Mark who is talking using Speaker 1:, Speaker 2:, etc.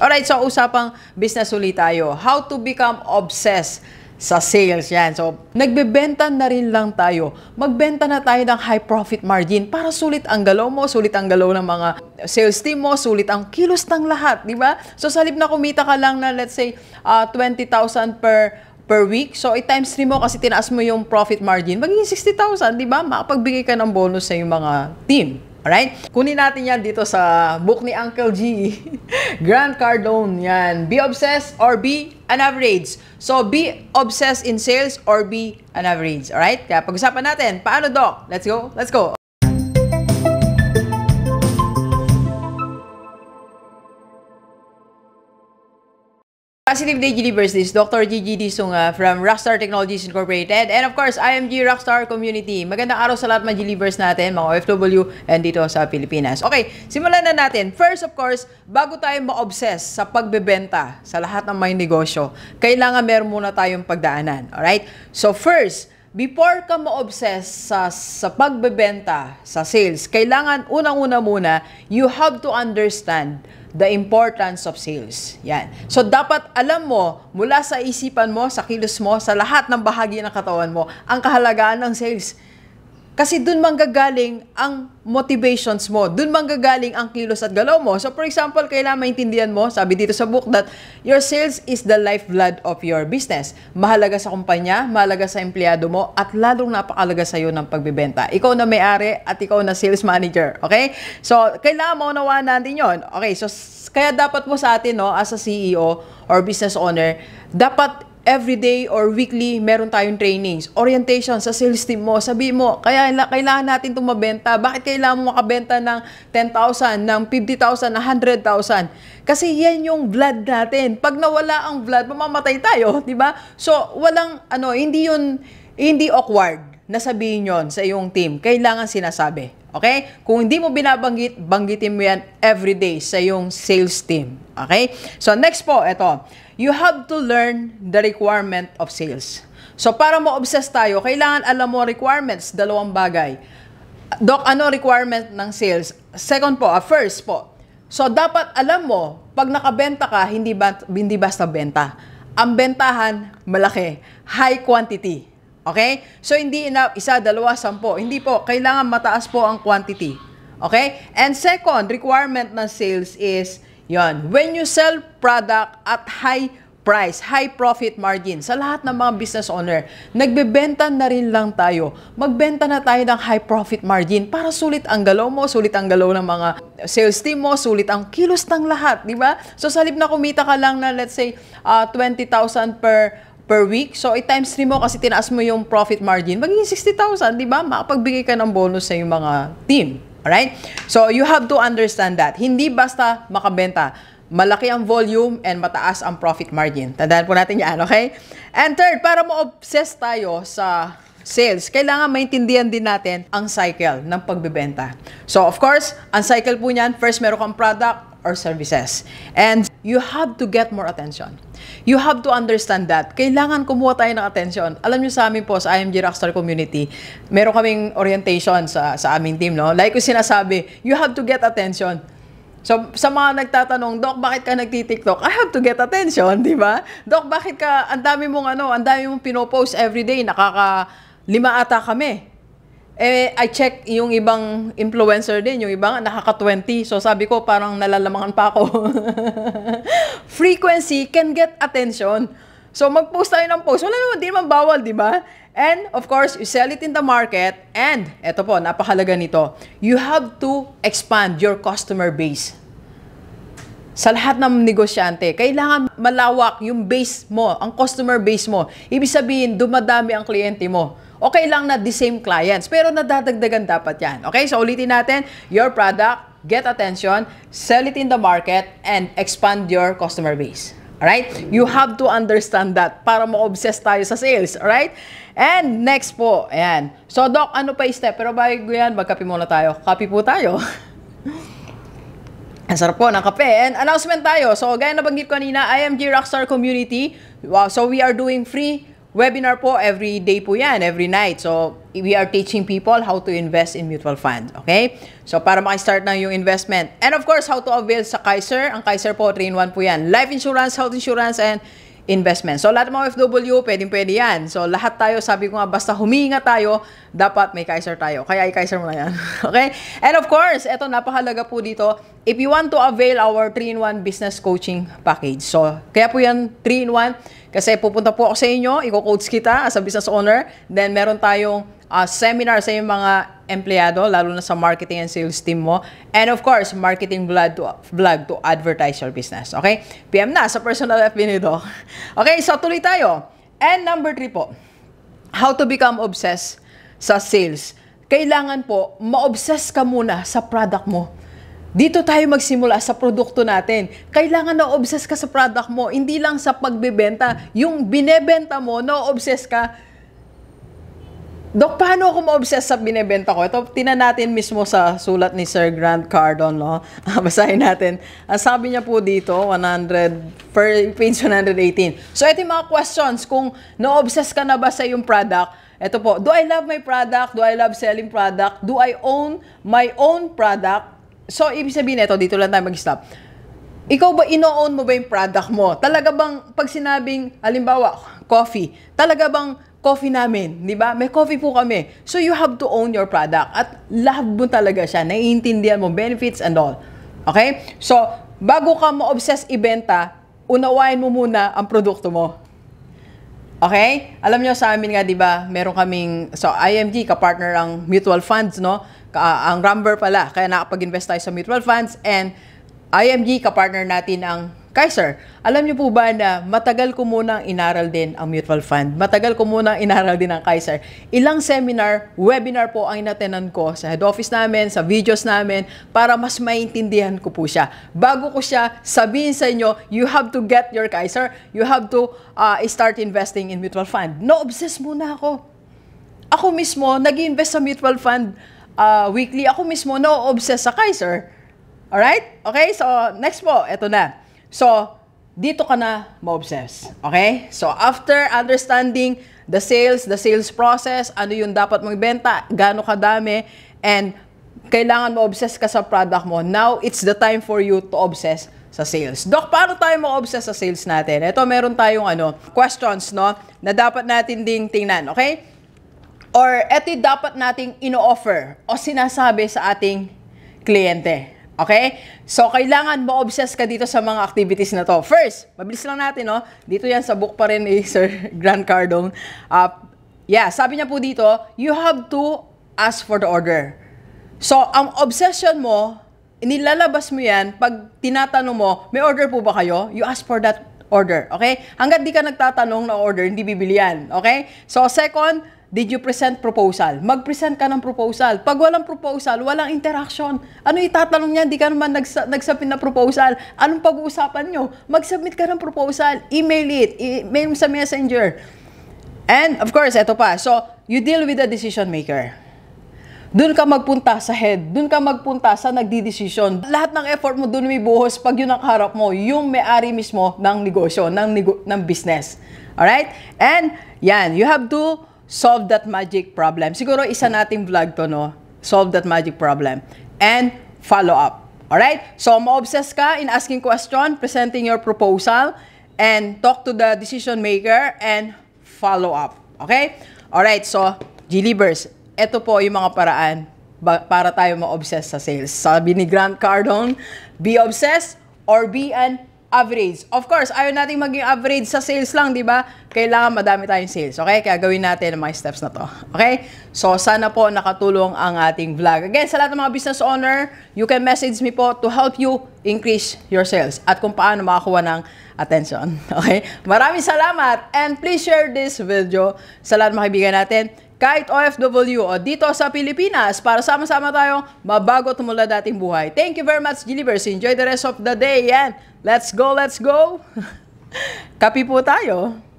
Speaker 1: Alright, so usapang business ulit tayo. How to become obsessed sa sales yan. So, nagbebenta na rin lang tayo. Magbenta na tayo ng high profit margin para sulit ang galaw mo, sulit ang galaw ng mga sales team mo, sulit ang kilos ng lahat, di ba? So, sa halip na kumita ka lang na let's say 20,000 per week, so i-times 3 mo kasi tinaas mo yung profit margin, magiging 60,000, di ba? Makapagbigay ka ng bonus sa yung mga team. Alright? Kunin natin yan dito sa book ni Uncle G. Grant Cardone, yan. Be obsessed or be an average. So, be obsessed in sales or be an average. Alright? Kaya pag-usapan natin, paano, Doc? Let's go. Let's go. Positive Day Gilivers, this is Dr. Gigi Disunga from Rockstar Technologies Incorporated, and of course, IMG Rockstar Community. Magandang araw sa lahat mga Gilivers natin, mga OFW, and dito sa Pilipinas. Okay, simulan na natin. First, of course, bago tayo ma-obsess sa pagbebenta sa lahat ng may negosyo, kailangan meron muna tayong pagdaanan. Alright? So first, before ka ma-obsess sa pagbebenta, sa sales, kailangan unang-una muna, you have to understand the importance of sales. Yan. So, dapat alam mo, mula sa isipan mo, sa kilos mo, sa lahat ng bahagi ng katawan mo, ang kahalagaan ng sales. Kasi dun manggagaling ang motivations mo. Dun manggagaling ang kilos at galaw mo. So, for example, kailangan maintindihan mo, sabi dito sa book, that your sales is the lifeblood of your business. Mahalaga sa kumpanya, mahalaga sa empleyado mo, at lalong napakalaga sa iyo ng pagbibenta. Ikaw na may-ari at ikaw na sales manager. Okay? So, kailangan maunawaan natin yon. Okay, so, kaya dapat mo sa atin, no, as a CEO or business owner, dapat everyday or weekly, meron tayong trainings, orientation sa sales team mo. Sabi mo, kailangan natin itong mabenta. Bakit kailangan mo makabenta ng 10,000, ng 50,000, ng 100,000? Kasi yan yung blood natin. Pag nawala ang blood, mamamatay tayo, di ba? So, walang, hindi awkward na sabihin yon sa iyong team. Kailangan sinasabi. Okay? Kung hindi mo binabanggit, banggitin mo yan everyday sa iyong sales team. Okay? So, next po, ito. You have to learn the requirement of sales. So, para ma-obsess tayo, kailangan alam mo requirements, dalawang bagay. Doc, ano requirement ng sales? Second po, first po. So, dapat alam mo, pag nakabenta ka, hindi basta benta. Ang bentahan, malaki. High quantity. Okay? So, hindi isa, dalawa, 10. Hindi po. Kailangan mataas po ang quantity. Okay? And second, requirement ng sales is, yon, when you sell product at high price, high profit margin, sa lahat ng mga business owner, nagbebenta na rin lang tayo. Magbenta na tayo ng high profit margin para sulit ang galaw mo, sulit ang galaw ng mga sales team mo, sulit ang kilos ng lahat, di ba? So, sa halip na kumita ka lang na, let's say, 20,000 per week, so i-times 3 mo kasi tinaas mo yung profit margin, magiging 60,000, di ba? Makapagbigay ka ng bonus sa yung mga team. Alright? So, you have to understand that. Hindi basta makabenta. Malaki ang volume and mataas ang profit margin. Tandaan po natin yan, okay? And third, para ma-obsess tayo sa sales, kailangan maintindihan din natin ang cycle ng pagbebenta. So, of course, ang cycle po niyan, first meron kang product or services. And you have to get more attention. You have to understand that. Kailangan kumuha tayo ng attention. Alam nyo sa amin po, sa IMG Rockstar Community, meron kaming orientation sa aming team, no? Like yung sinasabi, you have to get attention. So, sa mga nagtatanong, Doc, bakit ka nagtitiktok? I have to get attention, di ba? Doc, bakit ka, ang dami mong pinopost everyday, nakaka-5 ata kami. I check yung ibang influencer din, yung ibang nakaka-20. So, sabi ko, parang nalalamangan pa ako. Frequency can get attention. So, mag-post tayo ng post. Wala naman, di naman bawal, di ba? And, of course, you sell it in the market. And, eto po, napakalaga nito. You have to expand your customer base. Sa lahat ng negosyante, kailangan malawak yung base mo, ang customer base mo. Ibig sabihin, dumadami ang kliyente mo. Okay lang na the same clients, pero nadadagdagan dapat yan. Okay, so ulitin natin, your product, get attention, sell it in the market, and expand your customer base. Alright? You have to understand that para ma-obsess tayo sa sales. Alright? And next po, ayan. So, Doc, ano pa step? Pero bago yan, magkape muna tayo. Kape po tayo. Ang sarap po ng kape. And announcement tayo. So, gaya na banggit ko kanina, IMG Rockstar Community. Wow, so we are doing free webinar po every day po yan, every night. So, we are teaching people how to invest in mutual funds. Okay? So, para makistart na yung investment. And of course, how to avail sa Kaiser. Ang Kaiser po, 3-in-1 po yan. Life insurance, health insurance, and investment. So, lahat ng mga OFW, pwede yan. So, lahat tayo, sabi ko nga, basta humihinga tayo, dapat may Kaiser tayo. Kaya i-Kaiser mo na yan. Okay? And of course, eto, napakahalaga po dito, if you want to avail our 3-in-1 business coaching package. So, kaya po yan 3-in-1, kasi pupunta po ako sa inyo, i-coach kita as a business owner, then meron tayong seminar sa yung mga empleyado, lalo na sa marketing and sales team mo. And of course, marketing vlog to advertise your business. Okay? PM na sa personal FB nito. Okay, so tuloy tayo. And number 3 po, how to become obsessed sa sales. Kailangan po, ma-obsess ka muna sa product mo. Dito tayo magsimula sa produkto natin. Kailangan na-obsess ka sa product mo, hindi lang sa pagbebenta. Yung binebenta mo, na-obsess ka. Dok, paano ako ma-obsess sa binebenta ko? Ito, tinan natin mismo sa sulat ni Sir Grant Cardone, no? Basahin natin. Ang sabi niya po dito, page 118. So, ito yung mga questions. Kung na-obsess ka na ba sa yung product, ito po, do I love my product? Do I love selling product? Do I own my own product? So, ibig sabihin ito, dito lang tayo mag-stop. Ikaw ba, ino-own mo ba yung product mo? Talaga bang, pag sinabing, halimbawa, coffee, talaga bang coffee namin, di ba? May coffee po kami. So, you have to own your product. At love mo talaga siya. Naiintindihan mo, benefits and all. Okay? So, bago ka ma-obsess ibenta, unawain mo muna ang produkto mo. Okay? Alam nyo sa amin nga, di ba, meron kaming, so IMG, kapartner ang mutual funds, no? Ang Rumber pala. Kaya nakapag-invest tayo sa mutual funds. And IMG, kapartner natin ang Kaiser. Alam niyo po ba na matagal ko munang inaral din ang mutual fund? Matagal ko munang inaral din ang Kaiser. Ilang seminar, webinar po ang inatenan ko sa head office namin, sa videos namin, para mas maintindihan ko po siya. Bago ko siya sabihin sa inyo, you have to get your Kaiser, you have to start investing in mutual fund. No-obsess muna ako. Ako mismo, nag-invest sa mutual fund weekly. Ako mismo, no-obsess sa Kaiser. Alright? Okay, so next po, eto na. So, dito ka na ma-obsess. Okay? So, after understanding the sales process, ano yung dapat mong ibenta, gaano kadami, and kailangan ma-obsess ka sa product mo, now it's the time for you to obsess sa sales. Doc, paano tayo ma-obsess sa sales natin? Ito, meron tayong questions, no, na dapat natin ding tingnan. Okay? Or, ito dapat nating ino-offer o sinasabi sa ating kliyente. Okay? So, kailangan ma-obsess ka dito sa mga activities na to. First, mabilis lang natin, no? Dito yan sa book pa rin ni Sir Grant Cardone. Sabi niya po dito, you have to ask for the order. So, ang obsession mo, inilalabas mo yan, pag tinatanong mo, may order po ba kayo? You ask for that order. Okay? Hanggat di ka nagtatanong na order, hindi bibili yan. Okay? So, second, did you present proposal? Mag-present ka ng proposal. Pag walang proposal, walang interaction. Ano itatanong niya? Hindi ka naman nagsubmit na proposal. Anong pag-uusapan nyo? Mag-submit ka ng proposal. Email it. Email mo sa messenger. And, of course, eto pa. So, you deal with the decision maker. Doon ka magpunta sa head. Doon ka magpunta sa nagdi-decision. Lahat ng effort mo doon may buhos pag yun ang kaharap mo, yung may-ari mismo ng negosyo, ng business. Alright? And, yan. You have to solve that magic problem. Siguro isa nating vlog to, no? Solve that magic problem. And follow up. Alright? So, ma-obsess ka in asking question, presenting your proposal, and talk to the decision maker, and follow up. Okay? Alright, so, G-Leavers, ito po yung mga paraan para tayo ma-obsess sa sales. Sabi ni Grant Cardone, be obsessed or be an average. Of course, ayaw natin maging average sa sales lang, di ba? Kailangan madami tayong sales, okay? Kaya gawin natin ang mga steps na to, okay? So, sana po nakatulong ang ating vlog. Again, sa lahat ng mga business owner, you can message me po to help you increase your sales at kung paano makakuha ng attention, okay? Maraming salamat and please share this video sa lahat ng mga kaibigan natin, kahit OFW o dito sa Pilipinas, para sama-sama tayong mabago at tumulad ating buhay. Thank you very much, G-Leavers. Enjoy the rest of the day. Yan. Let's go, let's go. Kape po tayo.